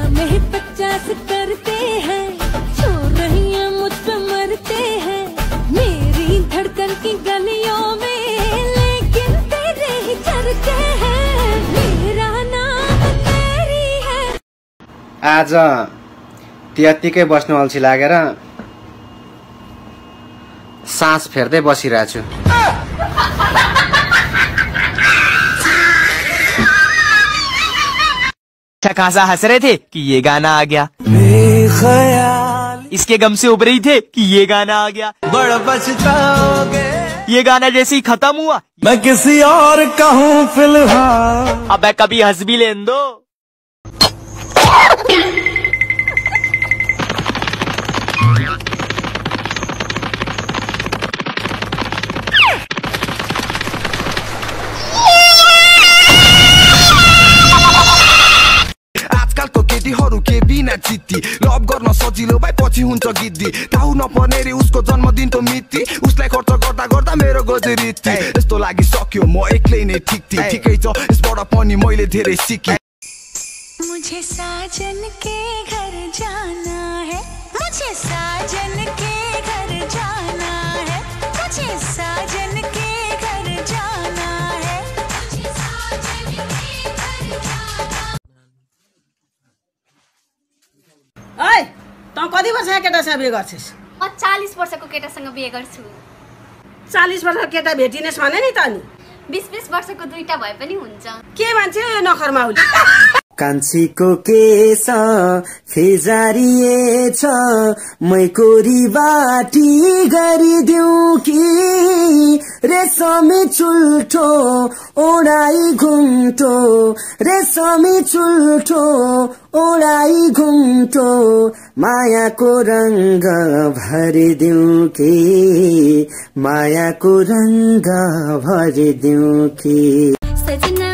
में ही 50 करते हैं, छोड़ रही है मुझ पे मरते हैं मेरी धड़कन की गलियों में, लेकिन तेरे ही चलते हैं, मेरा नाम तेरी है। आज त्यतिकै बस्नु अल्छी लागेर सास फेर्दै बसिरहेको छु। खासा हंस रहे थे कि ये गाना आ गया, इसके गम से उब रही थे कि ये गाना आ गया। बड़ा पछताओगे ये गाना जैसे ही खत्म हुआ, मैं किसी और का हूँ फिलहाल, अब कभी हंस भी लेन दो। के बिना चित्ती लभ गर्न सजिलो भाइ पछि हुन्छ गिद्दी, ताउ नपर्ने रे उसको जन्मदिनको मिति, उसलाई खर्च गर्दा गर्दा मेरो गजरिती, यस्तो लागि सक्यो म एक्लै नै ठिक ठिकै छ, यसबाट पनि मैले धेरै सिकेँ। मुझे साजन के घर जाना है, मुझे साजन के घर जाना है, मुझे साजन के घर जाना है, मुझे साजन के घर जाना। ओइ त कति वर्षको केटासँग बिहे गर्छस्? म 40 वर्षको केटासँग बिहे गर्छु। 40 वर्षको केटा भेटिनेस् भने नि त नि 20 वर्षको दुईटा भए पनि हुन्छ। के मान्छे यो नखरमाउली? कान्छीको केस फेजारिएछ, मै कोरी बाटी गरिदिउँ कि, रेशमी चुल्ठो ओडाई घुम्टो, रेशमी चुल्ठो ओडाई घुम्टो, मायाको रंग भरिदिउँ कि, मायाको रंग भरिदिउँ कि।